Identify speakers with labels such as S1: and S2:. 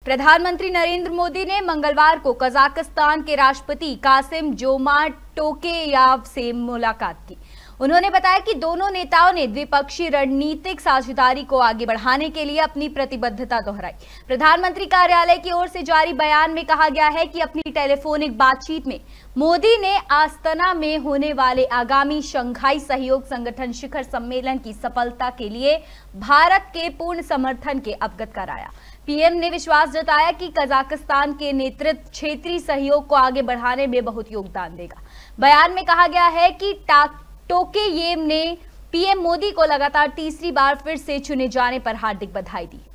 S1: प्रधानमंत्री नरेंद्र मोदी ने मंगलवार को कजाकिस्तान के राष्ट्रपति कासिम-जोमार्ट टोकायेव से मुलाकात की। उन्होंने बताया कि दोनों नेताओं ने द्विपक्षीय रणनीतिक साझेदारी को आगे बढ़ाने के लिए अपनी प्रतिबद्धता दोहराई। प्रधानमंत्री कार्यालय की ओर से जारी बयान में कहा गया है कि अपनी टेलीफोनिक बातचीत में मोदी ने आस्ताना में होने वाले आगामी शंघाई सहयोग संगठन शिखर सम्मेलन की सफलता के लिए भारत के पूर्ण समर्थन के अवगत कराया। पीएम ने विश्वास जताया कि कजाकिस्तान के नेतृत्व क्षेत्रीय सहयोग को आगे बढ़ाने में बहुत योगदान देगा। बयान में कहा गया है कि टोकायेव ने पीएम मोदी को लगातार तीसरी बार फिर से चुने जाने पर हार्दिक बधाई दी।